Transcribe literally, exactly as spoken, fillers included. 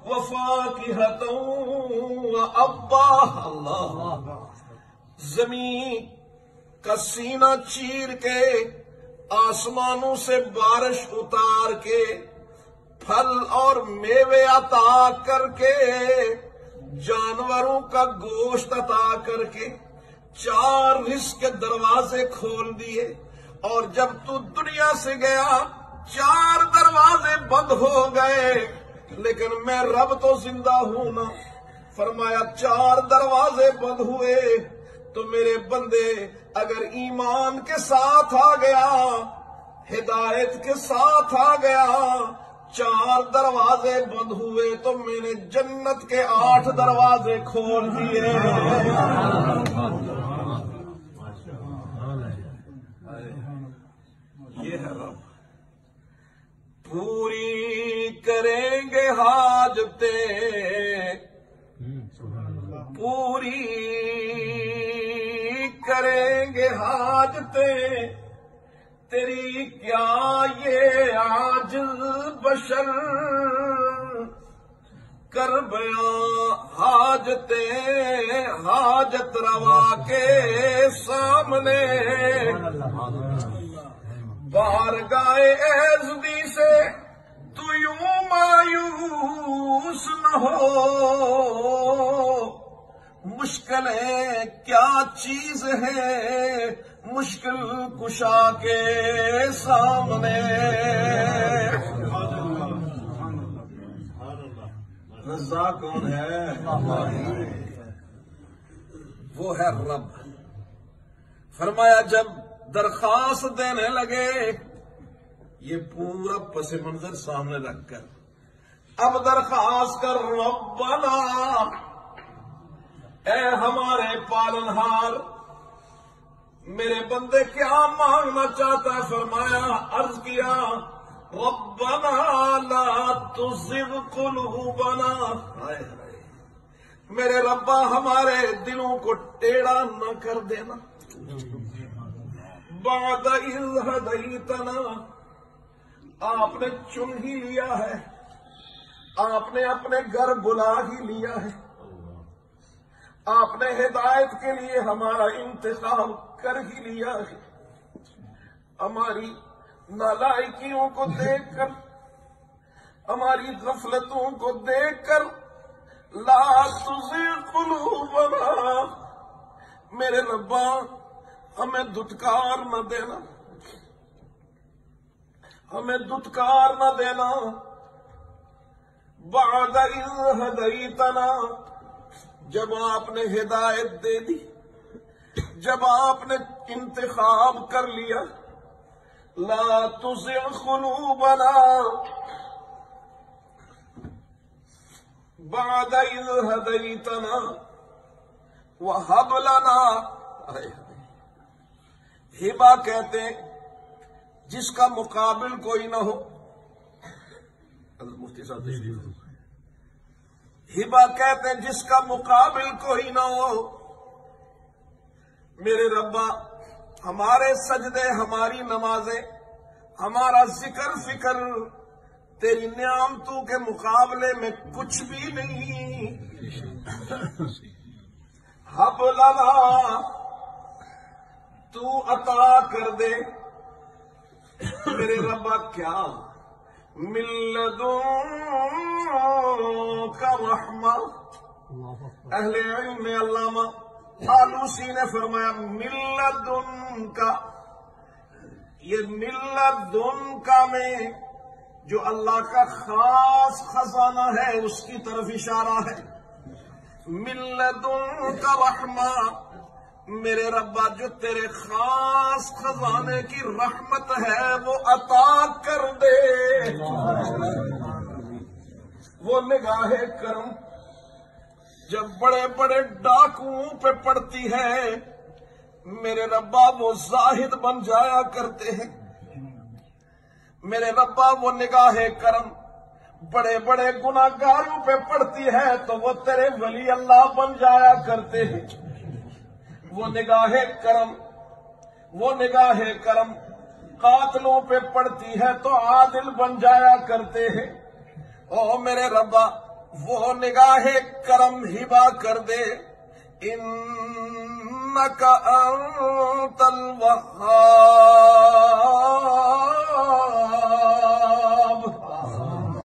وفاکہۃ وابا. اللہ، زمین کا سینہ چیر کے آسمانوں سے بارش اتار کے پھل اور میوے عطا کر کے جانوروں کا گوشت عطا کر کے چار رزق کے دروازے کھول دیے، اور جب تو دنیا سے گیا چار دروازے بند ہو گئے، لیکن میں رب تو زندہ ہوں نا. فرمایا چار دروازے بند ہوئے تو میرے بندے اگر ایمان کے ساتھ آ گیا، ہدایت کے ساتھ آ گیا، چار دروازے بند ہوئے تو میں نے جنت کے آٹھ دروازے کھول دیے. یہ ہے رب. پوری کریں گے حاجتیں، پوری کریں گے حاجتیں، تیری کیا یہ عاجز بشر کر بیاں حاجتیں حاجت روا کے سامنے. بارگاہ عزدی سے تو یوں مایوس نہ ہو، مشکلیں کیا چیز ہے مشکل کشا کے سامنے. رضا کون ہے؟ وہ ہے رب. فرمایا جب درخواست دینے لگے، یہ پورا پس منظر سامنے رکھ کر اب درخواست کر، ربنا اے ہمارے پالنہار، میرے بندے کیا مانگنا چاہتا ہے؟ فرمایا، عرض کیا، ربنا لا تزغ قلوبنا، میرے ربا ہمارے دلوں کو ٹیڑھا نہ کر دینا، بعد اذ ہدیتنا، آپ نے چن ہی لیا ہے، آپ نے اپنے گھر بلا ہی لیا ہے، آپ نے ہدایت کے لیے ہمارا انتخاب کر ہی لیا ہے. ہماری نالائکیوں کو دیکھ کر، ہماری غفلتوں کو دیکھ کر، لا تزغ قلوبنا، میرے ربا ہمیں دھتکار نہ دینا، ہمیں دھتکار نہ دینا، بعد اذ ہدیتنا، جب آپ نے ہدایت دے دی، جب آپ نے انتخاب کر لیا. لا تزغ قلوبنا بعد اذ ہدیتنا وہب لنا. ہبہ کہتے ہیں جس کا مقابل کوئی نہ ہو. مفتی صاحب ہبہ کہتے ہیں جس کا مقابل کوئی نہ ہو. میرے ربا ہمارے سجدے، ہماری نمازیں، ہمارا ذکر فکر تیری نعمتوں کے مقابلے میں کچھ بھی نہیں. ہب لنا، تو عطا کر دے. میرے ربا کیا؟ من لدن کا رحمہ. اہل علم میں علامہ آلوسی نے فرمایا من لدن کا، یہ من لدن کا میں جو اللہ کا خاص خزانہ ہے اس کی طرف اشارہ ہے. من لدن کا رحمہ، میرے ربا جو تیرے خاص خزانے کی رحمت ہے وہ عطا کر دے. وہ نگاہ کرم جب بڑے بڑے ڈاکوؤں پہ پڑتی ہے، میرے ربا وہ زاہد بن جایا کرتے ہیں. میرے ربا وہ نگاہ کرم بڑے بڑے گناہگاروں پہ پڑتی ہے تو وہ تیرے ولی اللہ بن جایا کرتے ہیں. وہ نگاہ کرم وہ نگاہ کرم قاتلوں پہ پڑتی ہے تو عادل بن جایا کرتے ہیں. او میرے ربا، وہ نگاہ کرم ہبا کر دے انک انت الوہاب